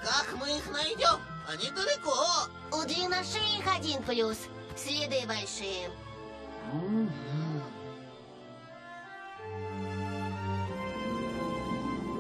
Как мы их найдем? Они далеко. У длинношеих 1+. Следы большие.